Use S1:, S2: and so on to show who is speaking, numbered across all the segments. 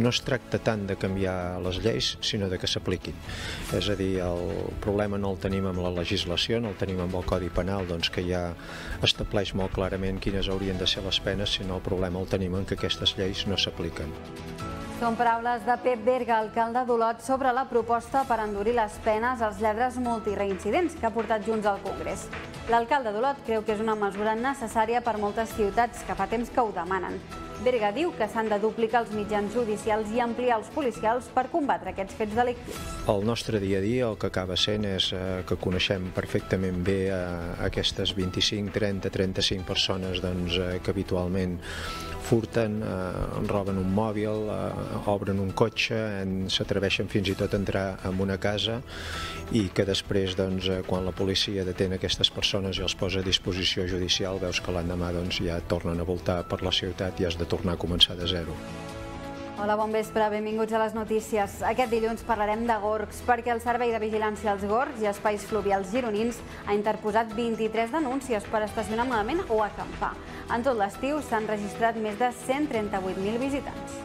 S1: no es tracta tant de canviar les lleis, sinó de que s'apliquin. És a dir, el problema no el tenim amb la legislació, no el tenim amb el Codi Penal, que ja estableix molt clarament quines haurien de ser les penes, sinó el problema el tenim en que aquestes lleis no s'apliquen.
S2: Són paraules de Pep Berga, alcalde d'Olot, sobre la proposta per endurir les penes als lladres multireincidents que ha portat Junts al Congrés. L'alcalde d'Olot creu que és una mesura necessària per moltes ciutats que fa temps que ho demanen. Berga diu que s'han de duplicar els mitjans judicials i ampliar els policials per combatre aquests fets delictius.
S1: El nostre dia a dia el que acaba sent és que coneixem perfectament bé aquestes 25, 30, 35 persones que habitualment furten, roben un mòbil, obren un cotxe, s'atreveixen fins i tot a entrar en una casa i que després, quan la policia detén aquestes persones i els posa a disposició judicial, veus que l'endemà ja tornen a voltar per la ciutat i has de tornar a començar de zero.
S2: Hola, bon vespre, benvinguts a les notícies. Aquest dilluns parlarem de gorgs, perquè el Servei de Vigilància als Gorgs i Espais Fluvials Gironins ha interposat 23 denúncies per estacionar malament o acampar. En tot l'estiu s'han registrat més de 138.000 visitants.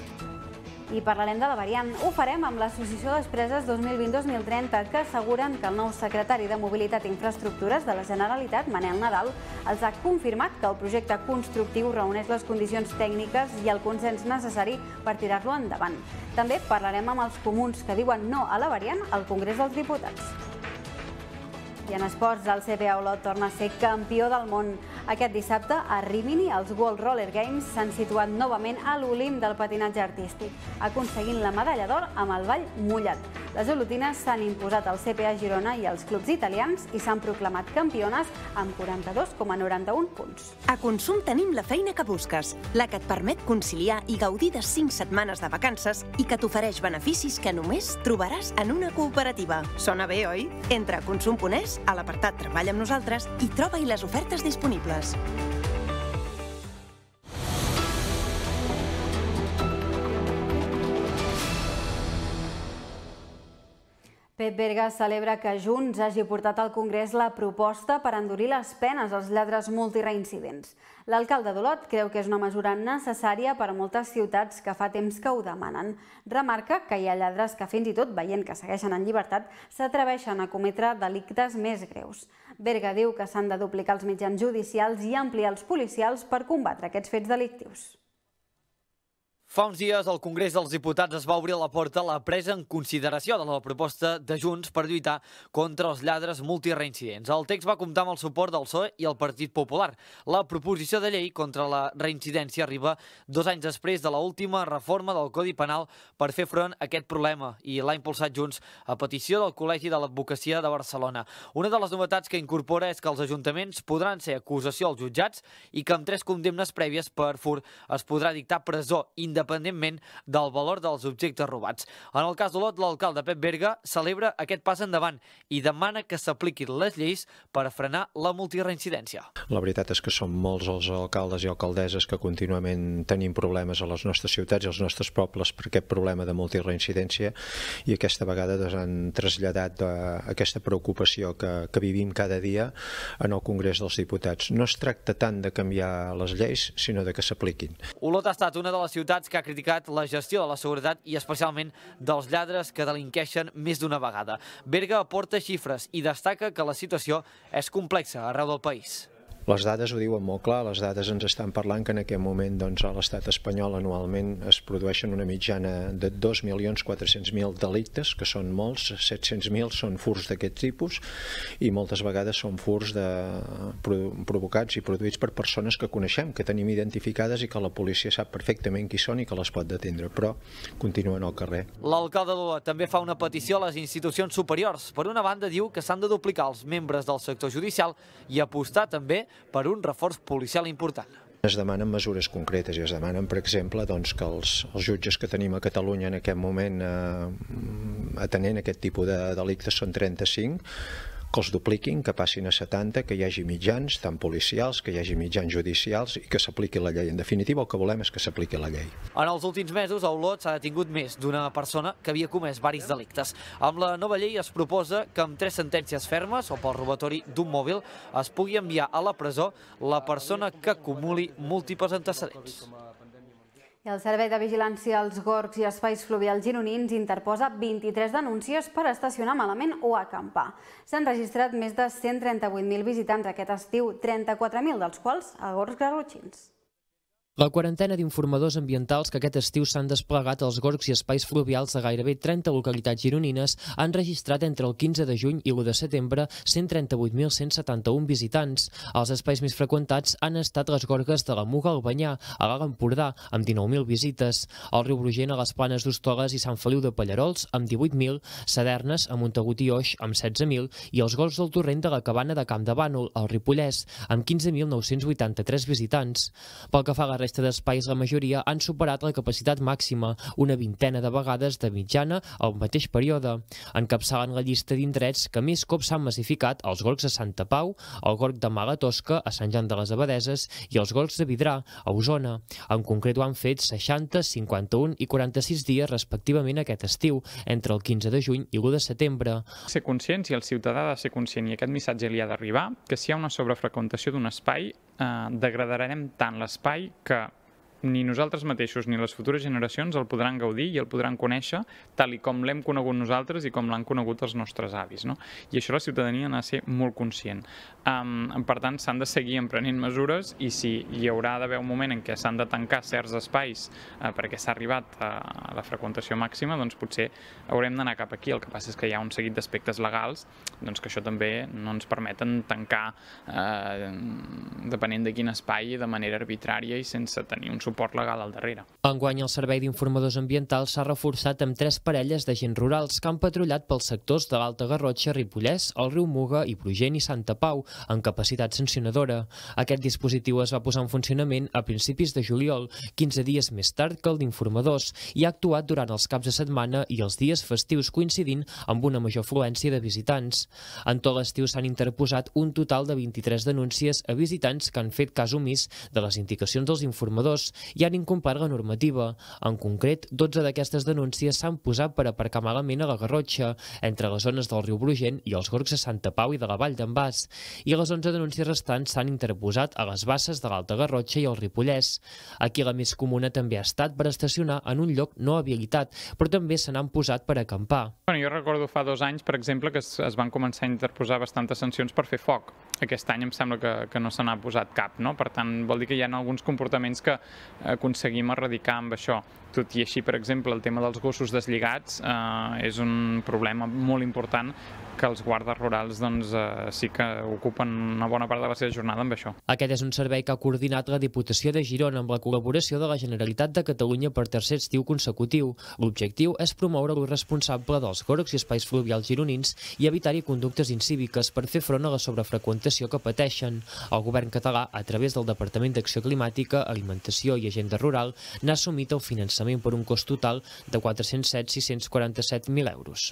S2: I parlarem de la variant. Ho farem amb l'Associació d'Empreses 2020-2030, que asseguren que el nou secretari de Mobilitat i Infraestructures de la Generalitat, Manel Nadal, els ha confirmat que el projecte constructiu reuneix les condicions tècniques i el consens necessari per tirar-lo endavant. També parlarem amb els comuns que diuen no a la variant al Congrés dels Diputats. I en esports, el CPA Olot torna a ser campió del món. Aquest dissabte, a Rimini, els World Roller Games s'han situat novament a l'Olimp del patinatge artístic, aconseguint la medalla d'or amb el ball mullat. Les olotines s'han imposat al CPA Girona i als clubs italians i s'han proclamat campiones amb 42,91 punts.
S3: A Consum tenim la feina que busques, la que et permet conciliar i gaudir de 5 setmanes de vacances i que t'ofereix beneficis que només trobaràs en una cooperativa. Sona bé, oi? Entra a consum.es, a l'apartat Treballa amb nosaltres i troba-hi les ofertes disponibles.
S2: Pep Berga celebra que Junts hagi portat al Congrés la proposta per endurir les penes als lladres multireincidents. L'alcalde d'Olot creu que és una mesura necessària per a moltes ciutats que fa temps que ho demanen. Remarca que hi ha lladres que fins i tot, veient que segueixen en llibertat, s'atreveixen a cometre delictes més greus. Berga diu que s'han de duplicar els mitjans judicials i ampliar els policials per combatre aquests fets delictius.
S4: Fa uns dies, el Congrés dels Diputats es va obrir la porta a la presa en consideració de la proposta de Junts per lluitar contra els lladres multireincidents. El text va comptar amb el suport del PSOE i el Partit Popular. La proposició de llei contra la reincidència arriba 2 anys després de l'última reforma del Codi Penal per fer front a aquest problema i l'ha impulsat Junts a petició del Col·legi de l'Advocacia de Barcelona. Una de les novetats que incorpora és que els ajuntaments podran ser acusació als jutjats i que amb 3 condemnes prèvies per furt es podrà dictar presó independentment del valor dels objectes robats. En el cas d'Olot, l'alcalde Pep Berga celebra aquest pas endavant i demana que s'apliquin les lleis per frenar la multireincidència.
S1: La veritat és que són molts els alcaldes i alcaldesses que contínuament tenim problemes a les nostres ciutats i als nostres pobles per aquest problema de multireincidència i aquesta vegada han traslladat aquesta preocupació que vivim cada dia en el Congrés dels Diputats. No es tracta tant de canviar les lleis, sinó de que s'apliquin.
S4: Olot ha estat una de les ciutats que ha criticat la gestió de la seguretat i especialment dels lladres que delinqueixen més d'una vegada. Berga aporta xifres i destaca que la situació és complexa arreu del país.
S1: Les dades ho diuen molt clar, les dades ens estan parlant que en aquest moment a l'estat espanyol anualment es produeixen una mitjana de 2.400.000 delictes, que són molts, 700.000 són furts d'aquest tipus i moltes vegades són furts provocats i produïts per persones que coneixem, que tenim identificades i que la policia sap perfectament qui són i que les pot detendre, però continuen al carrer.
S4: L'alcalde d'Olot també fa una petició a les institucions superiors. Per una banda diu que s'han de duplicar els membres del sector judicial i apostar també per un reforç policial important.
S1: Es demanen mesures concretes i es demanen, per exemple, que els jutges que tenim a Catalunya en aquest moment atenent aquest tipus de delictes són 35, que els dupliquin, que passin a 70, que hi hagi mitjans, tant policials, que hi hagi mitjans judicials i que s'apliqui la llei. En definitiva, el que volem és que s'apliqui la llei.
S4: En els últims mesos, a Olot s'ha detingut més d'una persona que havia comès diversos delictes. Amb la nova llei es proposa que amb 3 sentències fermes o pel robatori d'un mòbil es pugui enviar a la presó la persona que acumuli múltiples antecedents.
S2: I el Servei de Vigilància als Gorgs i Espais Fluvials Gironins interposa 23 denúncies per estacionar malament o acampar. S'han registrat més de 138.000 visitants aquest estiu, 34.000 dels quals a Gorgs Garrotxins.
S5: La quarantena d'informadors ambientals que aquest estiu s'han desplegat als gorgs i espais fluvials de gairebé 30 localitats gironines han registrat entre el 15 de juny i l'1 de setembre 138.171 visitants. Els espais més freqüentats han estat les gorgues de la Muga al Banyà, a l'Alt Empordà, amb 19.000 visites, el riu Brugent a les Planes d'Hostoles i Sant Feliu de Pallarols, amb 18.000, Sadernes, a Montagut i Oix, amb 16.000, i els gorgs del Torrent de la Cabana de Camp de Bànol, al Ripollès, amb 15.983 visitants. Pel que fa a la resta d'espais, la majoria han superat la capacitat màxima, una vintena de vegades de mitjana al mateix període. Encapçalen la llista d'indrets que més cops s'han massificat els gorgs de Santa Pau, el gorg de Mala Tosca, a Sant Joan de les Abadeses, i els gorgs de Vidrà, a Osona. En concret ho han fet 60, 51 i 46 dies respectivament aquest estiu, entre el 15 de juny i l'1 de setembre.
S6: Ser conscients, i el ciutadà ha de ser conscient, i aquest missatge li ha d'arribar, que si hi ha una sobrefreqüentació d'un espai, degradarem tant l'espai que ni nosaltres mateixos ni les futures generacions el podran gaudir i el podran conèixer tal i com l'hem conegut nosaltres i com l'han conegut els nostres avis, no? I això la ciutadania n'ha de ser molt conscient. Per tant, s'han de seguir emprenent mesures, i si hi haurà d'haver un moment en què s'han de tancar certs espais perquè s'ha arribat a la freqüentació màxima, doncs potser haurem d'anar cap aquí. El que passa és que hi ha un seguit d'aspectes legals doncs que això també no ens permeten tancar depenent de quin espai, de manera arbitrària i sense tenir un suport legal al darrere.
S5: Enguany, el Servei d'Informadors Ambientals s'ha reforçat amb 3 parelles d'agents rurals que han patrullat pels sectors de l'Alta Garrotxa, Ripollès, el riu Muga i Brugent i Santa Pau, amb capacitat sancionadora. Aquest dispositiu es va posar en funcionament a principis de juliol, 15 dies més tard que el d'informadors, i ha actuat durant els caps de setmana i els dies festius, coincidint amb una major afluència de visitants. En tot l'estiu s'han interposat un total de 23 denúncies a visitants que han fet cas omís de les indicacions dels informadors i han incomplert la normativa. En concret, 12 d'aquestes denúncies s'han posat per aparcar malament a la Garrotxa, entre les zones del riu Brugent i els gorgs de Santa Pau i de la Vall d'en Bas, i les 11 denúncies restants s'han interposat a les basses de l'Alta Garrotxa i el Ripollès. Aquí la més comuna també ha estat per estacionar en un lloc no habilitat, però també se n'han posat per acampar.
S6: Jo recordo fa 2 anys, per exemple, que es van començar a interposar bastantes sancions per fer foc. Aquest any em sembla que no se n'ha posat cap, no? Per tant, vol dir que hi ha alguns comportaments que aconseguim erradicar amb això. Tot i així, per exemple, el tema dels gossos deslligats és un problema molt important que els guardes rurals sí que ocupen una bona part de la seva jornada amb això.
S5: Aquest és un servei que ha coordinat la Diputació de Girona amb la col·laboració de la Generalitat de Catalunya per tercer estiu consecutiu. L'objectiu és promoure l'ús responsable dels gorgs i espais fluvials gironins i evitar-hi conductes incíviques per fer front a la sobrefreqüentació que pateixen. El govern català, a través del Departament d'Acció Climàtica, Alimentació i Agenda Rural, n'ha assumit el finançament per un cost total de 407.647.000 euros.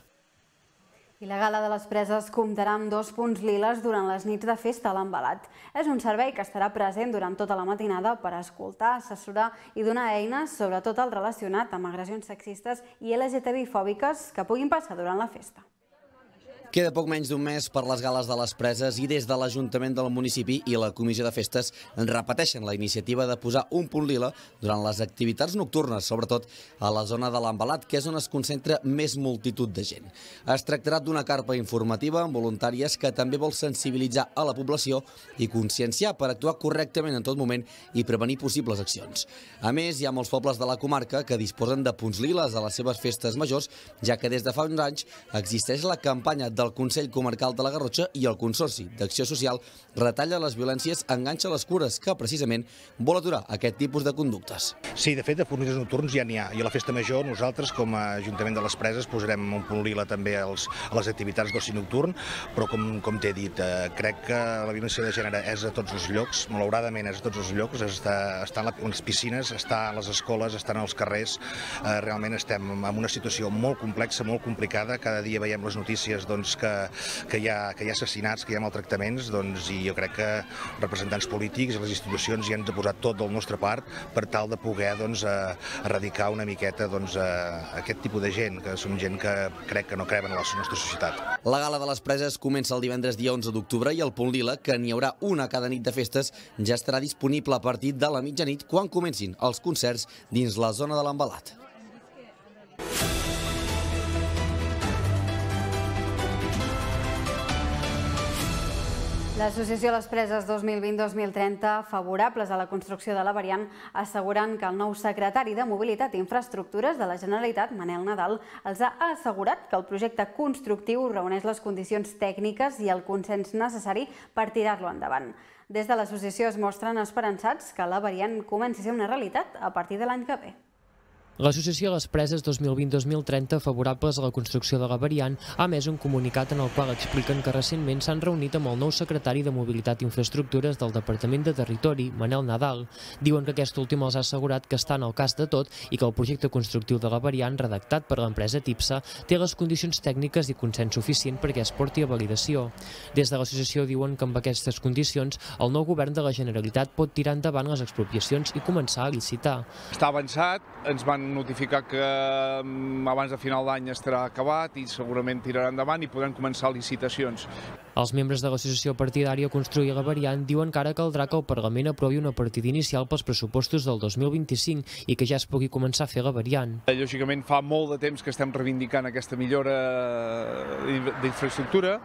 S2: I la Gala de les Preses comptarà amb 2 punts liles durant les nits de festa a l'Envelat. És un servei que estarà present durant tota la matinada per escoltar, assessorar i donar eines, sobretot el relacionat amb agressions sexistes i LGTBI-fòbiques que puguin passar durant la festa.
S7: Queda poc menys d'un mes per les Gales de les Preses i des de l'Ajuntament del municipi i la Comissió de Festes repeteixen la iniciativa de posar un punt lila durant les activitats nocturnes, sobretot a la zona de l'Envelat, que és on es concentra més multitud de gent. Es tractarà d'una carpa informativa amb voluntàries que també vol sensibilitzar a la població i conscienciar per actuar correctament en tot moment i prevenir possibles accions. A més, hi ha molts pobles de la comarca que disposen de punts liles a les seves festes majors, ja que des de fa uns anys existeix la campanya del Consell Comarcal de la Garrotxa i el Consorci d'Acció Social retalla les violències, enganxa les cures, que precisament vol aturar aquest tipus de conductes.
S8: Sí, de fet, de punts nocturns ja n'hi ha. I a la festa major nosaltres, com a Ajuntament de les Preses, posarem un punt lila també a les activitats d'oci nocturn, però com t'he dit, crec que la violència de gènere és a tots els llocs, malauradament és a tots els llocs, està a les piscines, està a les escoles, està als carrers. Realment estem en una situació molt complexa, molt complicada. Cada dia veiem les notícies temps que hi ha assassinats, que hi ha maltractaments, i jo crec que representants polítics i les institucions hi han de posar tot del nostre part per tal de poder erradicar una miqueta aquest tipus de gent, que són gent que crec que no creuen en la nostra societat.
S7: La Gala de les Preses comença el divendres dia 11 d'octubre i el Punt Lila, que n'hi haurà una cada nit de festes, ja estarà disponible a partir de la mitjanit quan comencin els concerts dins la zona de l'Envelat.
S2: L'Associació Les Preses 2020-2030, favorables a la construcció de la variant, asseguren que el nou secretari de Mobilitat i Infraestructures de la Generalitat, Manel Nadal, els ha assegurat que el projecte constructiu reuneix les condicions tècniques i el consens necessari per tirar-lo endavant. Des de l'associació es mostren esperançats que la variant comenci a ser una realitat a partir de l'any que ve.
S5: L'Associació Les Preses 2020-2030, favorables a la construcció de la variant, ha emès un comunicat en el qual expliquen que recentment s'han reunit amb el nou secretari de Mobilitat i Infraestructures del Departament de Territori, Manel Nadal. Diuen que aquest últim els ha assegurat que estan al cas de tot i que el projecte constructiu de la variant, redactat per l'empresa TIPSA, té les condicions tècniques i consens suficient perquè es porti a validació. Des de l'associació diuen que amb aquestes condicions el nou govern de la Generalitat pot tirar endavant les expropiacions i començar a licitar.
S9: Està avançat, ens van notificar que abans de final d'any estarà acabat i segurament tirarà endavant i podran començar licitacions.
S5: Els membres de l'associació partidària Construir la Variant diuen que ara caldrà que el Parlament aprovi una partida inicial pels pressupostos del 2025 i que ja es pugui començar a fer la variant.
S9: Lògicament fa molt de temps que estem reivindicant aquesta millora d'infraestructura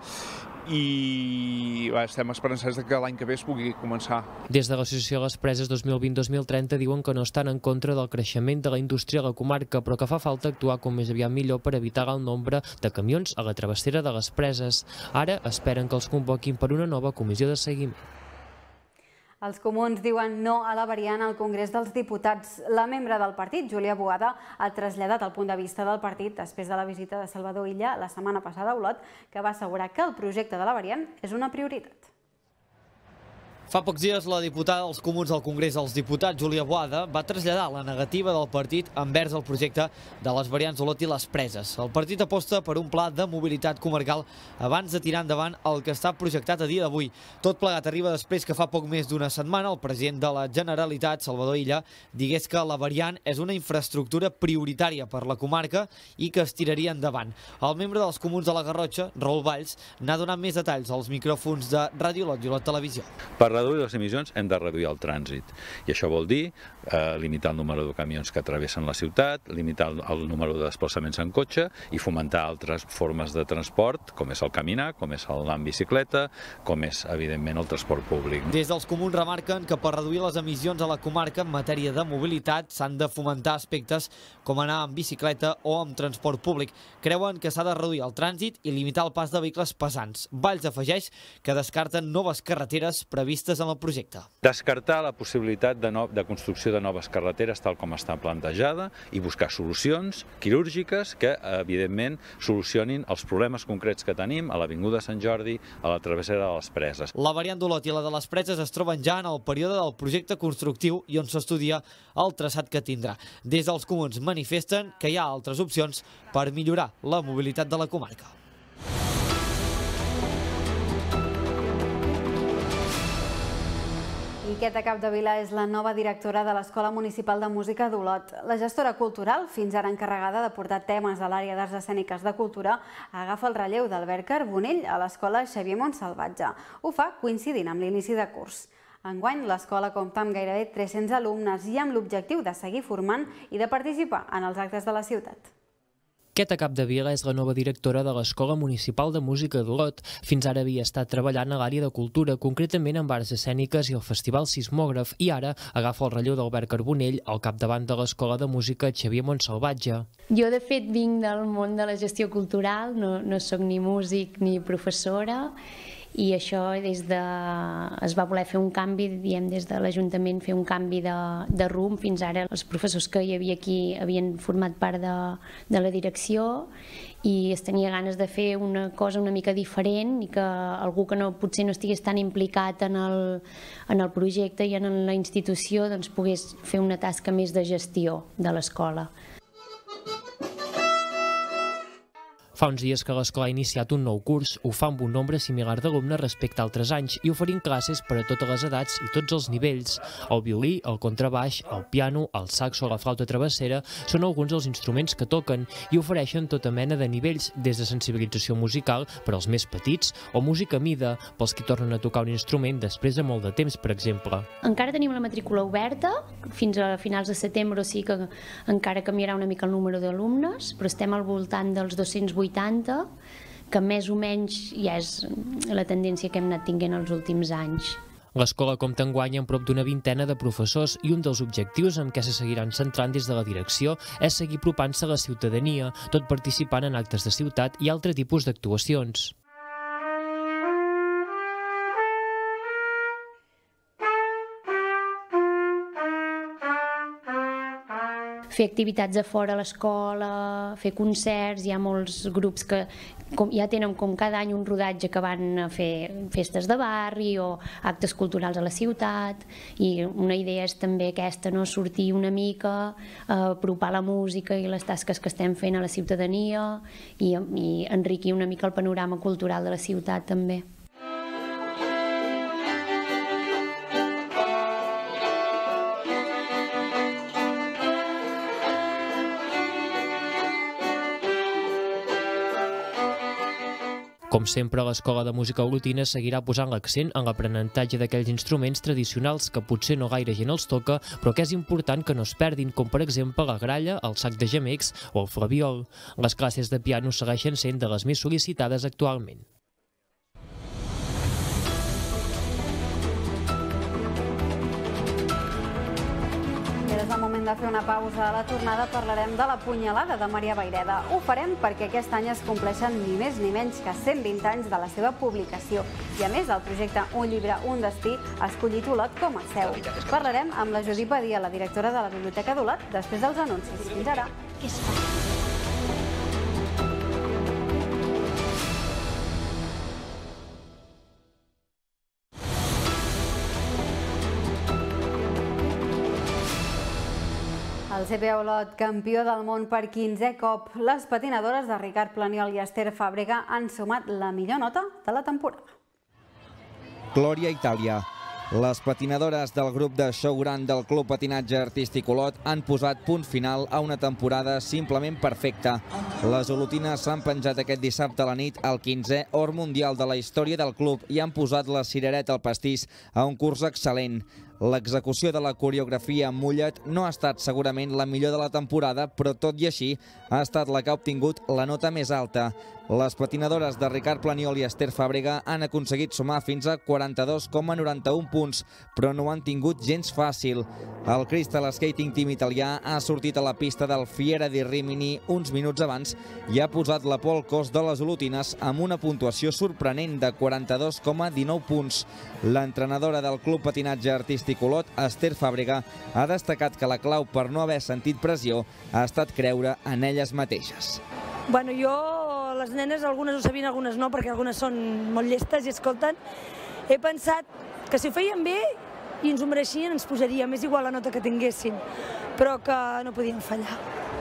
S9: i estem esperançats que l'any que ve es pugui començar.
S5: Des de l'Associació Les Preses 2020-2030 diuen que no estan en contra del creixement de la indústria a la comarca, però que fa falta actuar com més aviat millor per evitar el nombre de camions a la travessera de les Preses. Ara esperen que els convoquin per una nova comissió de seguiment.
S2: Els comuns diuen no a la variant al Congrés dels Diputats. La membre del partit, Júlia Boada, ha traslladat el punt de vista del partit després de la visita de Salvador Illa la setmana passada a Olot, que va assegurar que el projecte de la variant és una prioritat.
S4: Fa pocs dies, la diputada dels Comuns al Congrés dels Diputats, Júlia Boada, va traslladar la negativa del partit envers el projecte de les variants Olot i les Preses. El partit aposta per un pla de mobilitat comarcal abans de tirar endavant el que està projectat a dia d'avui. Tot plegat arriba després que fa poc més d'una setmana el president de la Generalitat, Salvador Illa, digués que la variant és una infraestructura prioritària per la comarca i que es tiraria endavant. El membre dels Comuns de la Garrotxa, Raül Valls, n'ha donat més detalls als micròfons de Ràdio Olot i Olot Televisió.
S10: Per reduir les emissions hem de reduir el trànsit i això vol dir limitar el número de camions que travessen la ciutat, limitar el número de desplaçaments en cotxe i fomentar altres formes de transport com és el caminar, com és l'anar en bicicleta, com és evidentment el transport públic.
S4: Des dels Comuns remarquen que per reduir les emissions a la comarca en matèria de mobilitat s'han de fomentar aspectes com anar en bicicleta o amb transport públic. Creuen que s'ha de reduir el trànsit i limitar el pas de vehicles pesants. Valls afegeix que descarten noves carreteres previstes en el projecte.
S10: Descartar la possibilitat de construcció de noves carreteres tal com està plantejada i buscar solucions quirúrgiques que, evidentment, solucionin els problemes concrets que tenim a l'Avinguda Sant Jordi, a la travessera de les Preses.
S4: La variant d'Olot i la de les Preses es troben ja en el període del projecte constructiu i on s'estudia el traçat que tindrà. Des dels Comuns manifesten que hi ha altres opcions per millorar la mobilitat de la comarca.
S2: Iqueta Capdevila és la nova directora de l'Escola Municipal de Música d'Olot. La gestora cultural, fins ara encarregada de portar temes a l'àrea d'arts escèniques de cultura, agafa el relleu d'Albert Carbonell a l'Escola Xavier Montsalvatge. Ho fa coincidint amb l'inici de curs. Enguany, l'escola compta amb gairebé 300 alumnes i amb l'objectiu de seguir formant i de participar en els actes de la ciutat.
S5: Iqueta Capdevila és la nova directora de l'Escola Municipal de Música d'Olot. Fins ara havia estat treballant a l'àrea de cultura, concretament amb arts escèniques i el Festival Sismògraf, i ara agafa el relleu d'Albert Carbonell al capdavant de l'Escola de Música Xavier Montsalvatge.
S11: Jo, de fet, vinc del món de la gestió cultural, no soc ni músic ni professora, i això es va voler fer un canvi, des de l'Ajuntament fer un canvi de rumb. Fins ara els professors que hi havia aquí havien format part de la direcció i es tenia ganes de fer una cosa una mica diferent i que algú que potser no estigués tan implicat en el projecte i en la institució pogués fer una tasca més de gestió de l'escola.
S5: Fa uns dies que l'escola ha iniciat un nou curs, ho fa amb un nombre similar d'alumnes respecte a altres anys i oferint classes per a totes les edats i tots els nivells. El violí, el contrabaix, el piano, el saxo o la flauta travessera són alguns dels instruments que toquen i ofereixen tota mena de nivells, des de sensibilització musical per als més petits o música a mida pels qui tornen a tocar un instrument després de molt de temps, per exemple.
S11: Encara tenim la matrícula oberta, fins a finals de setembre, o sigui que encara canviarà una mica el número d'alumnes, però estem al voltant dels 280, que més o menys ja és la tendència que hem anat tinguent els últims anys.
S5: L'escola compta enguany amb prop d'una vintena de professors i un dels objectius en què se seguiran centrant des de la direcció és seguir apropant-se a la ciutadania, tot participant en actes de ciutat i altre tipus d'actuacions.
S11: Fer activitats a fora a l'escola, fer concerts, hi ha molts grups que ja tenen com cada any un rodatge que van a fer festes de barri o actes culturals a la ciutat, i una idea és també aquesta, no? Sortir una mica, apropar la música i les tasques que estem fent a la ciutadania i enriquir una mica el panorama cultural de la ciutat també. Com sempre, l'Escola de Música Olotina seguirà posant l'accent en l'aprenentatge d'aquells instruments tradicionals que potser no gaire gent els toca, però que és important que no es perdin, com per exemple la gralla, el sac de gemecs o el flabiol. Les classes de piano segueixen sent de les més sol·licitades actualment.
S2: És el moment de fer una pausa. A la tornada parlarem de la punyalada de Maria Vayreda. Ho farem perquè aquest any es compleixen ni més ni menys que 120 anys de la seva publicació. I a més, el projecte Un llibre, un destí ha escollit Olot com a seu. Parlarem amb la Judit Badia, la directora de la Biblioteca d'Olot, després dels anuncis. Fins ara. Què es fa? El CPA Olot, campió del món per 15è cop. Les patinadores de Ricard Planiol i Esther Fàbrega han sumat la millor nota de la temporada.
S12: Glòria Itàlia. Les patinadores del grup de Showground del Club Patinatge Artístic Olot han posat punt final a una temporada simplement perfecta. Les olotines s'han penjat aquest dissabte a la nit el 15è or mundial de la història del club i han posat la cirereta al pastís a un curs excel·lent. L'execució de la coreografia en mullet no ha estat segurament la millor de la temporada, però tot i així ha estat la que ha obtingut la nota més alta. Les patinadores de Ricard Planiol i Esther Fàbrega han aconseguit sumar fins a 42,91 punts, però no ho han tingut gens fàcil. El Crystal Skating Team italià ha sortit a la pista del Fiera di Rimini uns minuts abans i ha posat la por al cos de les olotines amb una puntuació sorprenent de 42,19 punts. L'entrenadora del Club Patinatge Artístic Olot, Esther Fàbrega, ha destacat que la clau per no haver sentit pressió ha estat creure en elles mateixes.
S13: Bueno, les nenes, algunes ho sabien, algunes no, perquè algunes són molt llestes i escolten. He pensat que si ho feien bé i ens ho mereixien, ens posaríem, és igual la nota que tinguessin, però que no podien fallar.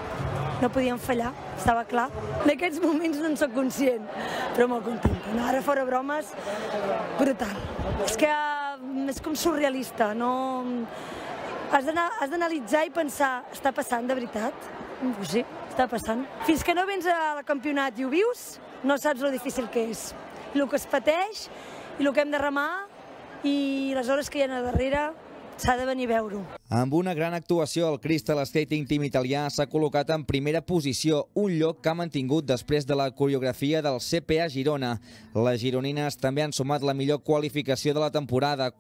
S13: No podien fallar, estava clar. En aquests moments no en soc conscient, però molt contenta. Ara, fora bromes, brutal. És que és com surrealista, no? Has d'analitzar i pensar, està passant de veritat? Pues sí, està passant. Fins que no vens al campionat i ho vius, no saps lo difícil que és. El que es pateix i el que hem de remar i les hores que hi ha a darrere s'ha de venir a veure-ho.
S12: Amb una gran actuació, el Crystal Skating Team italià s'ha col·locat en primera posició, un lloc que ha mantingut després de la coreografia del CPA Girona. Les gironines també han sumat la millor qualificació de la temporada,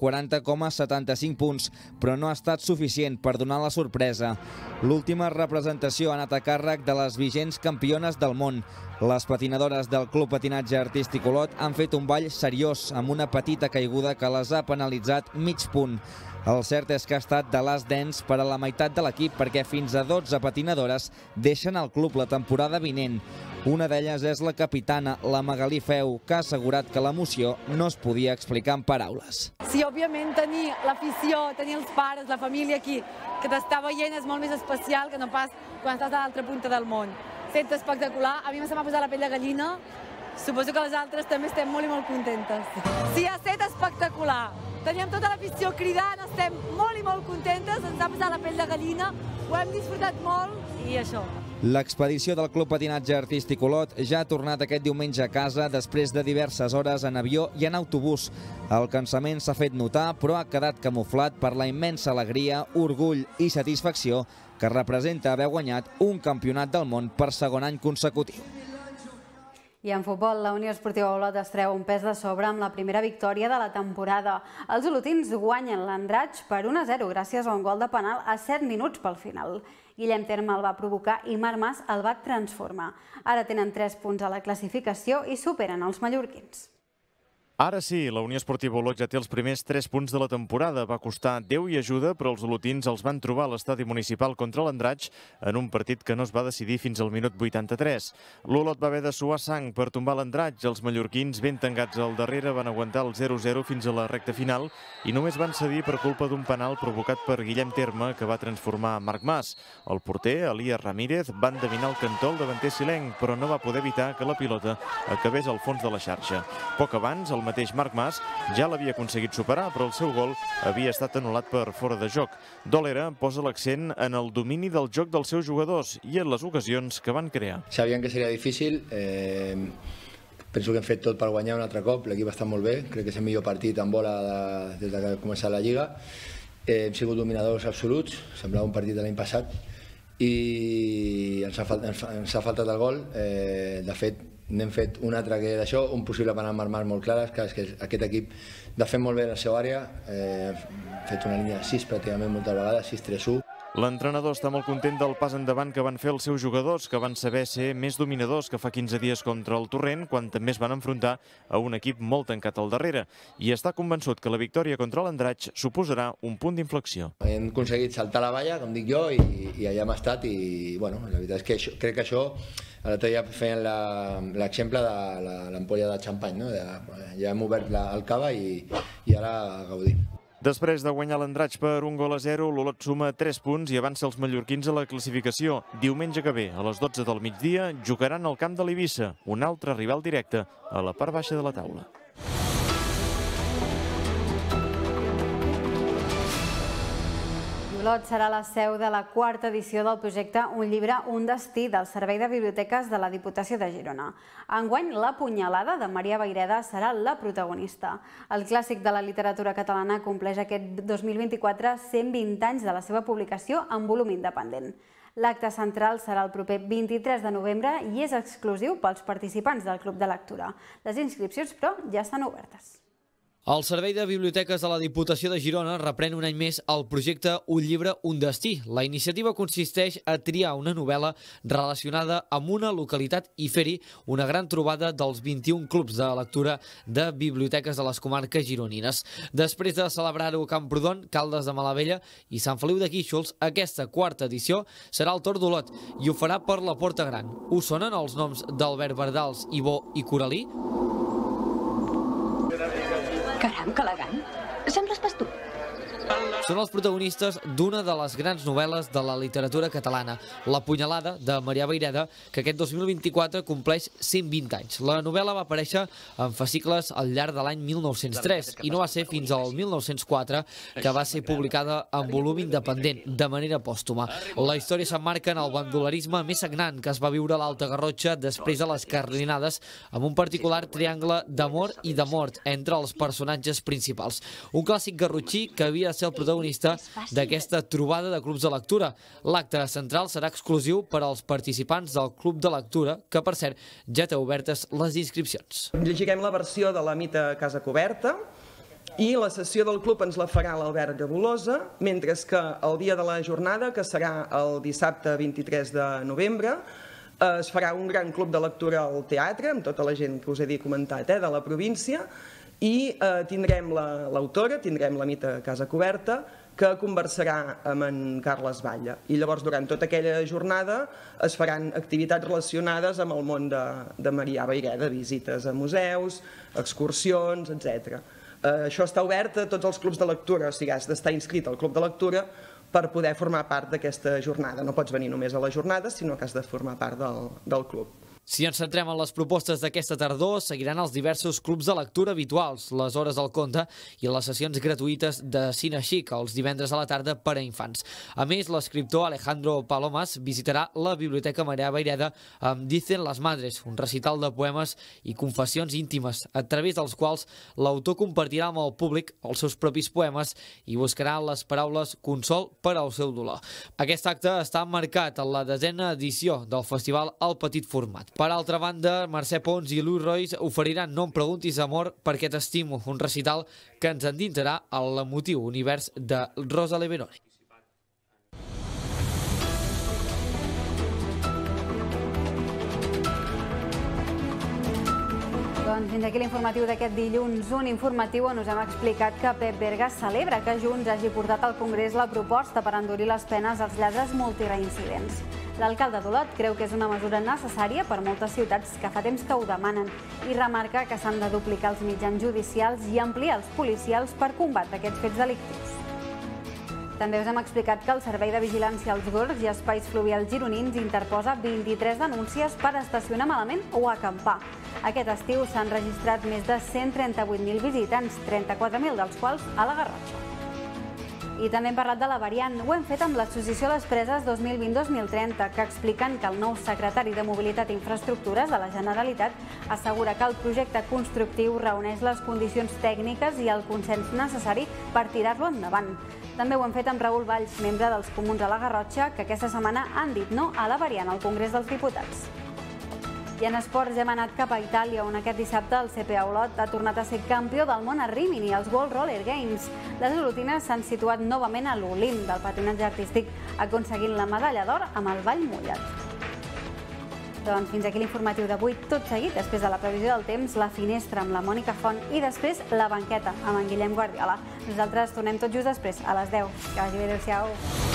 S12: 40,75 punts, però no ha estat suficient per donar la sorpresa. L'última representació ha anat a càrrec de les vigents campiones del món. Les patinadores del Club Patinatge Artístic Olot han fet un ball seriós amb una petita caiguda que les ha penalitzat mig punt. El cert és que ha estat de last dance per a la meitat de l'equip perquè fins a 12 patinadores deixen el club la temporada vinent. Una d'elles és la capitana, la Magalí Feu, que ha assegurat que l'emoció no es podia explicar en paraules.
S14: Sí, òbviament tenir l'afició, tenir els pares, la família aquí, que t'està veient és molt més especial que no pas quan estàs a l'altra punta del món. fet espectacular. A mi se m'ha posat la pell de gallina. Suposo que les altres també estem molt i molt contentes. Sí, ha estat espectacular. Teníem tota l'afició cridant, estem molt i molt contentes, ens ha posat la pell de gallina, ho hem disfrutat molt i això.
S12: L'expedició del Club Patinatge Artístic Olot ja ha tornat aquest diumenge a casa després de diverses hores en avió i en autobús. El cansament s'ha fet notar, però ha quedat camuflat per la immensa alegria, orgull i satisfacció que representa haver guanyat un campionat del món per segon any consecutiu.
S2: I en futbol, la Unió Esportiva Olot es treu un pes de sobre amb la primera victòria de la temporada. Els olotins guanyen l'Andratx per 1-0 gràcies a un gol de penal a 7 minuts pel final. Guillem Terme el va provocar i Marc Mas el va transformar. Ara tenen 3 punts a la classificació i superen els mallorquins.
S15: Ara sí, la Unió Esportiva Olot ja té els primers 3 punts de la temporada. Va costar Déu i ajuda, però els olotins els van trobar a l'estadi municipal contra l'Andratx en un partit que no es va decidir fins al minut 83. L'Olot va haver de suar sang per tombar l'Andratx. Els mallorquins, ben tancats al darrere, van aguantar el 0-0 fins a la recta final i només van cedir per culpa d'un penal provocat per Guillem Terme, que va transformar Marc Mas. El porter, Elias Ramírez, va endevinar el cantó al davanter silenc, però no va poder evitar que la pilota acabés al fons de la xarxa. Poc abans, el mateix Marc Mas ja l'havia aconseguit superar, però el seu gol havia estat anul·lat per fora de joc. Dolera posa l'accent en el domini del joc dels seus jugadors i en les ocasions que van crear.
S16: Sabíem que seria difícil, penso que hem fet tot per guanyar un altre cop, l'equip està molt bé, crec que és el millor partit en bola des que ha començat la Lliga. Hem sigut dominadors absoluts, semblava un partit de l'any passat, i ens ha faltat el gol. De fet, n'hem fet un altre que d'això, un possible penal Marc Mas molt clar, és que aquest equip defèn molt bé la seva àrea, ha fet una línia de 6 pràcticament moltes vegades, 6-3-1.
S15: L'entrenador està molt content del pas endavant que van fer els seus jugadors, que van saber ser més dominadors que fa 15 dies contra el Torrent, quan també es van enfrontar a un equip molt tancat al darrere, i està convençut que la victòria contra l'Andratx suposarà un punt d'inflexió.
S16: Hem aconseguit saltar la valla, com dic jo, i allà hem estat, i bueno, la veritat és que crec que això, l'altre dia feien l'exemple de l'ampolla de xampany, no? Ja hem obert el cava i ara gaudim.
S15: Després de guanyar l'Andratx per 1-0, l'Olot suma 3 punts i avança els mallorquins a la classificació. Diumenge que ve, a les 12 del migdia, jugaran al camp de l'Eivissa, un altre rival directe a la part baixa de la taula.
S2: Olot serà la seu de la 4ª edició del projecte Un llibre, un destí del Servei de Biblioteques de la Diputació de Girona. Enguany, La punyalada de Maria Vayreda serà la protagonista. El clàssic de la literatura catalana compleix aquest 2024 120 anys de la seva publicació en volum independent. L'acte central serà el proper 23 de novembre i és exclusiu pels participants del Club de Lectura. Les inscripcions, però, ja estan obertes.
S4: El Servei de Biblioteques de la Diputació de Girona reprèn un any més el projecte Un llibre, un destí. La iniciativa consisteix a triar una novel·la relacionada amb una localitat i fer-hi una gran trobada dels 21 clubs de lectura de biblioteques de les comarques gironines. Després de celebrar-ho a Camprodon, Caldes de Malavella i Sant Feliu de Guíxols, aquesta 4ª edició serà el torn d'Olot i ho farà per la Porta Gran. Us sonen els noms d'Albert Bardals, Ibó i Coralí?
S17: Caram, que elegant. Sembles pas tu.
S4: Són els protagonistes d'una de les grans novel·les de la literatura catalana, La punyalada, de Maria Vayreda, que aquest 2024 compleix 120 anys. La novel·la va aparèixer en fascicles al llarg de l'any 1903 i no va ser fins al 1904 que va ser publicada en volum independent, de manera pòstuma. La història s'emmarca en el bandolerisme més sagnant que es va viure a l'Alta Garrotxa després de les carlinades, amb un particular triangle d'amor i de mort entre els personatges principals. Un clàssic garrotxí que havia de ser el protagonista d'aquesta trobada de clubs de lectura. L'acte central serà exclusiu per als participants del Club de Lectura, que, per cert, ja té obertes les inscripcions.
S18: Llegirem la versió de la Mita Casa Coberta i la sessió del club ens la farà l'Albert Gabolosa, mentre que el dia de la jornada, que serà el dissabte 23 de novembre, es farà un gran club de lectura al teatre, amb tota la gent que us he comentat de la província, i tindrem l'autora, tindrem la Mita Casa Coberta, que conversarà amb en Carles Batlle. I llavors, durant tota aquella jornada, es faran activitats relacionades amb el món de Maria Vayreda, visites a museus, excursions, etc. Això està obert a tots els clubs de lectura, o sigui, has d'estar inscrit al club de lectura per poder formar part d'aquesta jornada. No pots venir només a la jornada, sinó que has de formar part del club.
S4: Si ens centrem en les propostes d'aquesta tardor, seguiran els diversos clubs de lectura habituals, les hores del conte i les sessions gratuïtes de cine xic els divendres a la tarda per a infants. A més, l'escriptor Alejandro Palomas visitarà la Biblioteca Marea Vaireda amb Dicen las Madres, un recital de poemes i confessions íntimes, a través dels quals l'autor compartirà amb el públic els seus propis poemes i buscarà les paraules consol per al seu dolor. Aquest acte està marcat en la 10ª edició del festival El Petit Format. Per altra banda, Mercè Pons i Luis Royce oferiran No em preguntis amor perquè t'estimo, un recital que ens endinsarà a l'emotiu univers de Rosa Leveroni.
S2: Doncs fins aquí l'informatiu d'aquest dilluns, un informatiu on us hem explicat que Pep Berga celebra que Junts hagi portat al Congrés la proposta per endurir les penes als lladres multireincidents. L'alcalde d'Olot creu que és una mesura necessària per moltes ciutats que fa temps que ho demanen i remarca que s'han de duplicar els mitjans judicials i ampliar els policials per combatre aquests fets delictius. També us hem explicat que el Servei de Vigilància als Gorgs i Espais Fluvials Gironins interposa 23 denúncies per estacionar malament o acampar. Aquest estiu s'han registrat més de 138.000 visitants, 34.000 dels quals a la Garrotxa. I també hem parlat de la variant. Ho hem fet amb l'Associació Les Preses 2020-2030, que expliquen que el nou secretari de Mobilitat i Infraestructures de la Generalitat assegura que el projecte constructiu reuneix les condicions tècniques i el consens necessari per tirar-lo endavant. També ho hem fet amb Raül Valls, membre dels Comuns a la Garrotxa, que aquesta setmana han dit no a la variant al Congrés dels Diputats. I en esports hem anat cap a Itàlia, on aquest dissabte el CPA Olot ha tornat a ser campió del món a Rimini, als World Roller Games. Les olotines s'han situat novament a l'Olimp del patinatge artístic, aconseguint la medalla d'or amb el ball mullat. Doncs fins aquí l'informatiu d'avui. Tot seguit, després de la previsió del temps, la finestra amb la Mònica Font i després la banqueta amb en Guillem Guardiola. Nosaltres tornem tot just després, a les 10. Que vagi bé, adéu-siau.